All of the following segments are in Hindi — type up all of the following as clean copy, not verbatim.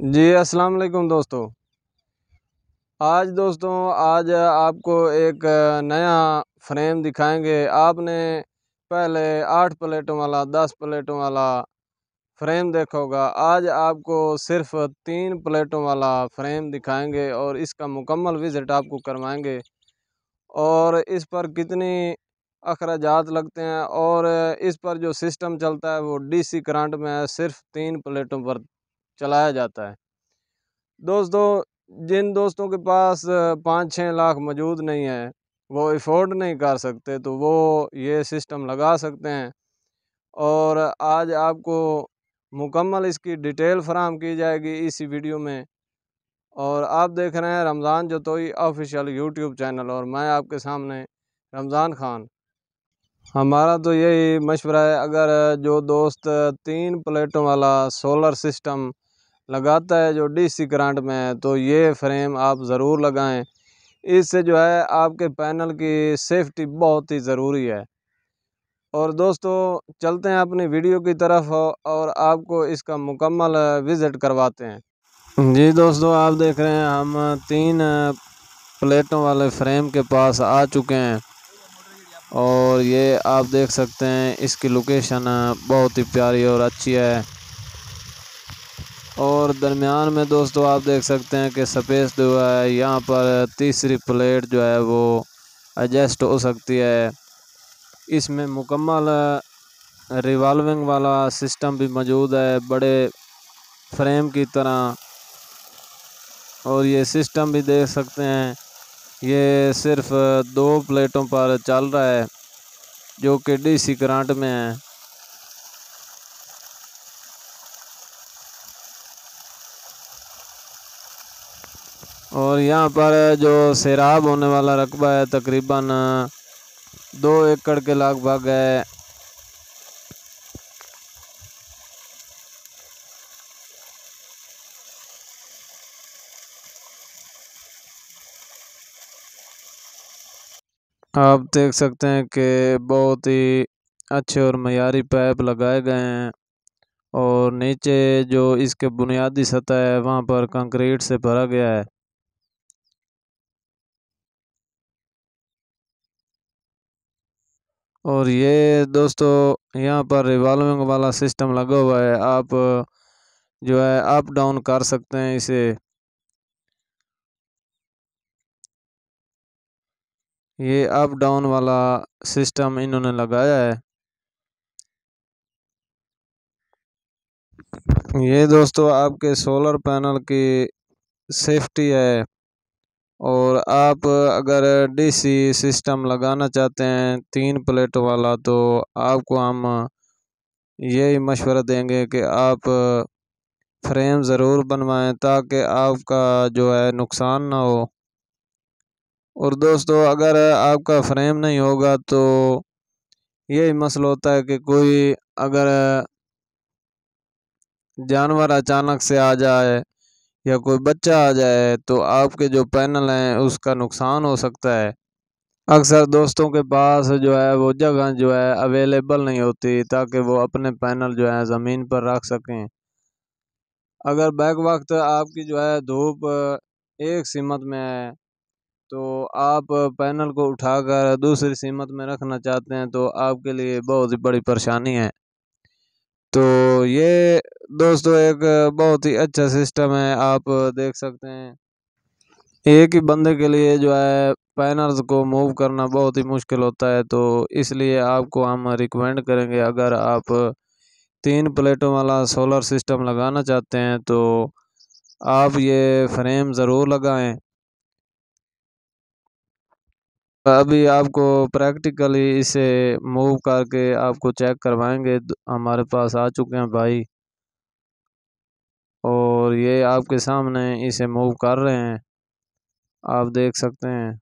जी अस्सलाम वालेकुम दोस्तों। आज आपको एक नया फ्रेम दिखाएंगे। आपने पहले 8 प्लेटों वाला 10 प्लेटों वाला फ्रेम देखा होगा। आज आपको सिर्फ 3 प्लेटों वाला फ्रेम दिखाएंगे और इसका मुकम्मल विज़िट आपको करवाएंगे और इस पर कितनी अखराजात लगते हैं और इस पर जो सिस्टम चलता है वो डीसी करंट में सिर्फ 3 प्लेटों पर चलाया जाता है। जिन दोस्तों के पास 5-6 लाख मौजूद नहीं है, वो अफोर्ड नहीं कर सकते, तो वो ये सिस्टम लगा सकते हैं। और आज आपको मुकम्मल इसकी डिटेल फराहम की जाएगी इसी वीडियो में। और आप देख रहे हैं Ramzan Jatoi official YouTube channel और मैं आपके सामने रमज़ान खान। हमारा तो यही मशवरा है, अगर जो दोस्त 3 प्लेटों वाला सोलर सिस्टम लगाता है जो डीसी करंट में है, तो ये फ्रेम आप ज़रूर लगाएं। इससे जो है आपके पैनल की सेफ्टी बहुत ही ज़रूरी है। और दोस्तों चलते हैं अपनी वीडियो की तरफ और आपको इसका मुकम्मल विज़िट करवाते हैं। जी दोस्तों, आप देख रहे हैं हम 3 प्लेटों वाले फ्रेम के पास आ चुके हैं और ये आप देख सकते हैं इसकी लोकेशन बहुत ही प्यारी और अच्छी है। और दरमियान में दोस्तों आप देख सकते हैं कि स्पेस जो है यहाँ पर तीसरी प्लेट जो है वो एडजस्ट हो सकती है। इसमें मुकम्मल रिवॉल्विंग वाला सिस्टम भी मौजूद है बड़े फ्रेम की तरह। और ये सिस्टम भी देख सकते हैं, ये सिर्फ 2 प्लेटों पर चल रहा है जो कि डीसी करंट में है। और यहाँ पर जो सैराब होने वाला रकबा है तकरीबन 2 एकड़ के लगभग है। आप देख सकते हैं कि बहुत ही अच्छे और मयारी पाइप लगाए गए हैं और नीचे जो इसके बुनियादी सतह है वहाँ पर कंक्रीट से भरा गया है। और ये दोस्तों यहाँ पर रिवॉल्विंग वाला सिस्टम लगा हुआ है, आप जो है अप डाउन कर सकते हैं इसे। ये अप डाउन वाला सिस्टम इन्होंने लगाया है। ये दोस्तों आपके सोलर पैनल की सेफ्टी है। और आप अगर डीसी सिस्टम लगाना चाहते हैं 3 प्लेटों वाला, तो आपको हम यही मशवरा देंगे कि आप फ्रेम ज़रूर बनवाएं ताकि आपका जो है नुकसान ना हो। और दोस्तों अगर आपका फ्रेम नहीं होगा तो यही मसला होता है कि कोई अगर जानवर अचानक से आ जाए या कोई बच्चा आ जाए तो आपके जो पैनल हैं उसका नुकसान हो सकता है। अक्सर दोस्तों के पास जो है वो जगह जो है अवेलेबल नहीं होती ताकि वो अपने पैनल जो है ज़मीन पर रख सकें। अगर बैक वक्त आपकी जो है धूप एक सीमत में है तो आप पैनल को उठाकर दूसरी सीमत में रखना चाहते हैं तो आपके लिए बहुत ही बड़ी परेशानी है। तो ये दोस्तों एक बहुत ही अच्छा सिस्टम है, आप देख सकते हैं। एक ही बंदे के लिए जो है पैनल्स को मूव करना बहुत ही मुश्किल होता है, तो इसलिए आपको हम रिकमेंड करेंगे अगर आप 3 प्लेटों वाला सोलर सिस्टम लगाना चाहते हैं तो आप ये फ्रेम ज़रूर लगाएं। अभी आपको प्रैक्टिकली इसे मूव करके आपको चेक करवाएंगे। हमारे पास आ चुके हैं भाई और ये आपके सामने इसे मूव कर रहे हैं, आप देख सकते हैं।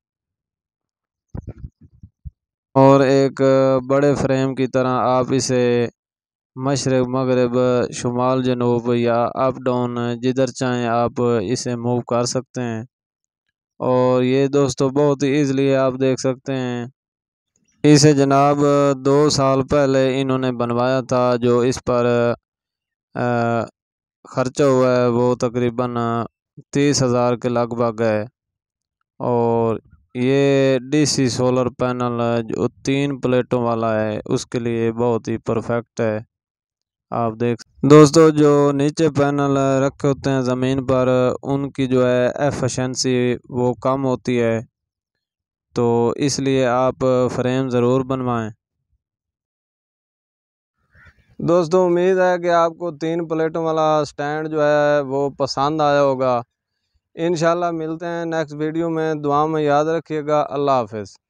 और एक बड़े फ्रेम की तरह आप इसे मशरक़ मगरब शुमाल जनूब या अप डाउन जिधर चाहें आप इसे मूव कर सकते हैं। और ये दोस्तों बहुत ही ईज़िली आप देख सकते हैं। इसे जनाब 2 साल पहले इन्होंने बनवाया था जो इस पर ख़र्चा हुआ है वो तकरीबन 30,000 के लगभग है। और ये डीसी सोलर पैनल जो 3 प्लेटों वाला है उसके लिए बहुत ही परफेक्ट है। आप देख दोस्तों, जो नीचे पैनल रखे होते हैं ज़मीन पर, उनकी जो है एफिशिएंसी वो कम होती है, तो इसलिए आप फ्रेम ज़रूर बनवाएं। दोस्तों, उम्मीद है कि आपको 3 प्लेटों वाला स्टैंड जो है वो पसंद आया होगा। इंशाल्लाह मिलते हैं नेक्स्ट वीडियो में। दुआ में याद रखिएगा। अल्लाह हाफ़िज़।